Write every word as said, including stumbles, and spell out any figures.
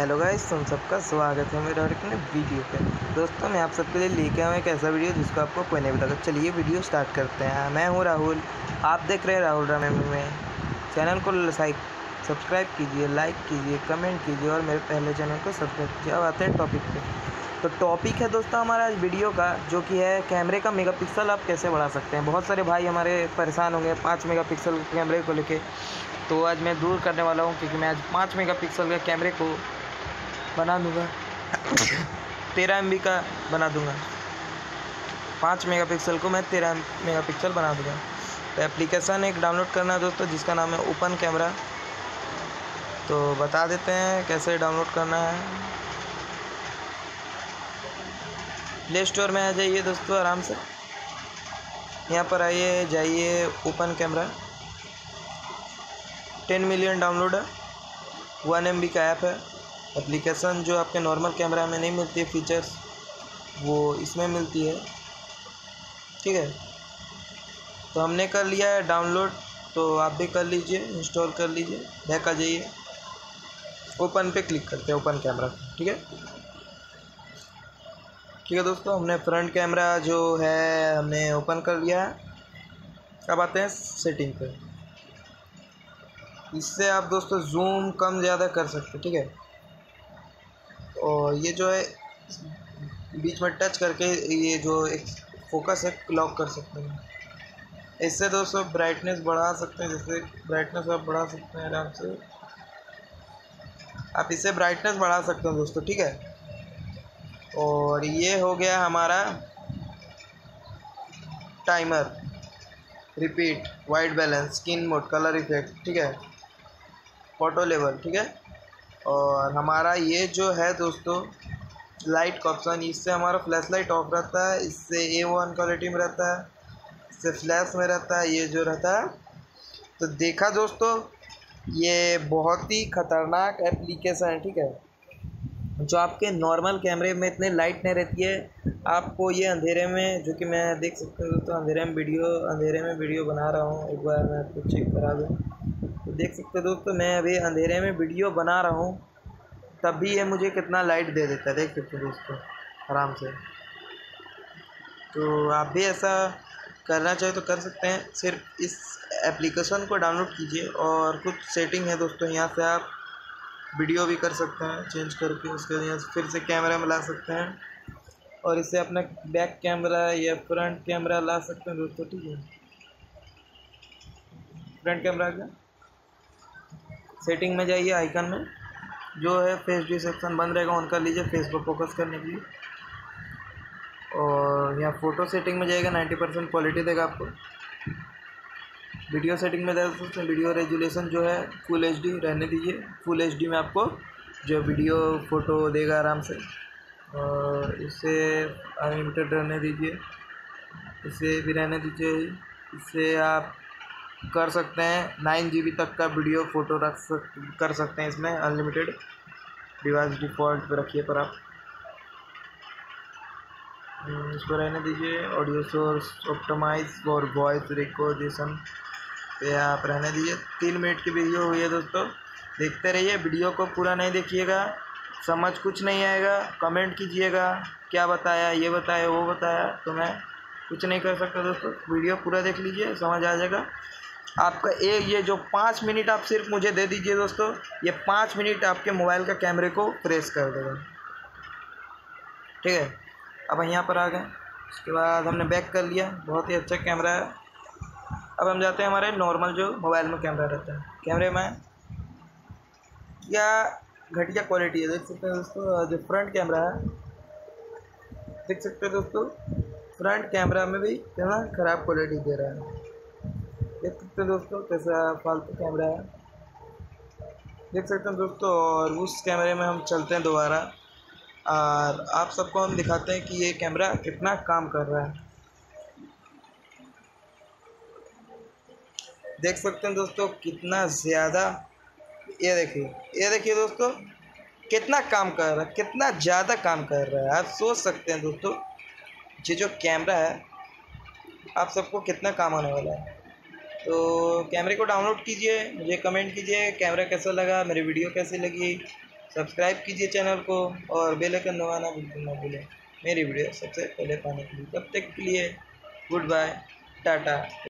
Hello guys, तुम सबका स्वागत है मेरे और एक नए वीडियो पे। दोस्तों, मैं आप सबके लिए लेके आया हूँ एक ऐसा वीडियो जिसको आपको कोई नहीं बताता। चलिए वीडियो स्टार्ट करते हैं। मैं हूँ राहुल, आप देख रहे हैं Rahul Ram M M A. Channel को लाइक सब्सक्राइब कीजिए, लाइक कीजिए, कमेंट कीजिए और मेरे पहले चैनल को सब्सक्राइब कीजिए। अब आते हैं टॉपिक पे। तो टॉपिक है दोस्तों हमारा आज वीडियो का, जो कि है कैमरे का मेगापिक्सल आप कैसे बढ़ा सकते हैं। बहुत सारे भाई हमारे परेशान होंगे पाँच मेगापिक्सल कैमरे को लेके, तो आज मैं दूर करने वाला हूँ, क्योंकि मैं आज पाँच मेगापिक्सल के कैमरे को बना दूंगा, तेरह एम बी का बना दूंगा। पाँच मेगापिक्सल को मैं तेरह मेगापिक्सल बना दूंगा। तो एप्लीकेशन एक डाउनलोड करना है दोस्तों, जिसका नाम है ओपन कैमरा। तो बता देते हैं कैसे डाउनलोड करना है। प्ले स्टोर में आ जाइए दोस्तों आराम से, यहाँ पर आइए, जाइए open camera. Ten million download है, वन एम बी का ऐप है। एप्लीकेशन जो आपके नॉर्मल कैमरा में नहीं मिलती है फीचर्स, वो इसमें मिलती है, ठीक है। तो हमने कर लिया है डाउनलोड, तो आप भी कर लीजिए, इंस्टॉल कर लीजिए। बैक आ जाइए, ओपन पे क्लिक करते हैं, ओपन कैमरा, ठीक है। ठीक है दोस्तों, हमने फ्रंट कैमरा जो है हमने ओपन कर लिया है। अब आते हैं सेटिंग पे। इससे आप दोस्तों जूम कम ज़्यादा कर सकते हैं, ठीक है। और ये जो है बीच में टच करके ये जो एक फोकस है लॉक कर सकते हैं। इससे दोस्तों ब्राइटनेस बढ़ा सकते हैं, जैसे ब्राइटनेस आप बढ़ा सकते हैं आराम से। आप इससे ब्राइटनेस बढ़ा सकते हैं दोस्तों, ठीक है। और ये हो गया हमारा timer, repeat, white balance, skin mode, colour effect, ठीक है, फोटो लेवल, ठीक है। और हमारा ये जो है दोस्तों लाइट का ऑप्शन, इससे हमारा फ्लैश लाइट ऑफ रहता है, इससे ए वन क्वालिटी में रहता है, इससे फ्लैश में रहता है, ये जो रहता है। तो देखा दोस्तों, ये बहुत ही ख़तरनाक एप्लीकेशन है, ठीक है, जो आपके नॉर्मल कैमरे में इतने लाइट नहीं रहती है। आपको ये अंधेरे में, जो कि मैं देख सकता हूँ दोस्तों, अंधेरे में वीडियो अंधेरे में वीडियो बना रहा हूँ। एक बार मैं आपको चेक करा दूँ, तो देख सकते हो दोस्तों, मैं अभी अंधेरे में वीडियो बना रहा हूँ, तब भी ये मुझे कितना लाइट दे देता है, देख सकते हो दोस्तों आराम से। तो आप भी ऐसा करना चाहे तो कर सकते हैं। सिर्फ इस एप्लीकेशन को डाउनलोड कीजिए, और कुछ सेटिंग है दोस्तों, यहाँ से आप वीडियो भी कर सकते हैं चेंज करके, उसके यहाँ फिर से कैमरा में ला सकते हैं, और इससे अपना बैक कैमरा या फ्रंट कैमरा ला सकते हैं दोस्तों, ठीक है। फ्रंट कैमरा का सेटिंग में जाइए, आइकन में जो है फेस डी सेक्शन बंद रहेगा, ऑन कर लीजिए फेस पर फोकस करने के लिए। और यहाँ फ़ोटो सेटिंग में जाएगा, नाइन्टी परसेंट क्वालिटी देगा आपको। वीडियो सेटिंग में जाएगा, वीडियो रेजुलेशन जो है फुल एच डी रहने दीजिए। फुल एच डी में आपको जो वीडियो फ़ोटो देगा आराम से। और इसे अनलिमिटेड रहने दीजिए, इसे भी रहने दीजिए। इससे आप कर सकते हैं नाइन जी बी तक का वीडियो फ़ोटो रख सक कर सकते हैं इसमें, अनलिमिटेड। डिवाइस डिफ़ॉल्ट पर रखिए पर आप इसको रहने दीजिए। ऑडियो सोर्स ऑप्टिमाइज और वॉइस रिकॉर्डेशन पे आप रहने दीजिए। तीन मिनट की वीडियो हुई है दोस्तों, देखते रहिए। वीडियो को पूरा नहीं देखिएगा, समझ कुछ नहीं आएगा, कमेंट कीजिएगा क्या बताया, ये बताया, वो बताया, तो मैं कुछ नहीं कर सकता दोस्तों। वीडियो पूरा देख लीजिए, समझ आ जाएगा आपका। एक ये जो पाँच मिनट आप सिर्फ मुझे दे दीजिए दोस्तों, ये पाँच मिनट आपके मोबाइल का कैमरे को फ्रेश कर देगा, ठीक है। अब यहाँ पर आ गए, उसके बाद हमने बैक कर लिया, बहुत ही अच्छा कैमरा है। अब हम जाते हैं हमारे नॉर्मल जो मोबाइल में कैमरा रहता है। कैमरे में क्या घटिया क्वालिटी है, देख सकते हैं दोस्तों। जो फ्रंट कैमरा है, देख सकते हैं दोस्तों, फ्रंट कैमरा में भी कितना ख़राब क्वालिटी दे रहा है, देख सकते हैं दोस्तों कैसा फालतू कैमरा है, देख सकते हैं दोस्तों। और उस कैमरे में हम चलते हैं दोबारा, और आप सबको हम दिखाते हैं कि ये कैमरा कितना काम कर रहा है। देख सकते हैं दोस्तों कितना ज़्यादा, ये देखिए, ये देखिए दोस्तों कितना काम कर रहा है, कितना ज़्यादा काम कर रहा है। आप सोच सकते हैं दोस्तों ये जो कैमरा है आप सबको कितना काम आने वाला है। तो कैमरे को डाउनलोड कीजिए, मुझे कमेंट कीजिए कैमरा कैसा लगा, मेरी वीडियो कैसी लगी। सब्सक्राइब कीजिए चैनल को और बेल आइकन दबाना बिल्कुल ना भूलें मेरी वीडियो सबसे पहले पाने के लिए। तब तक के लिए गुड बाय, टाटा।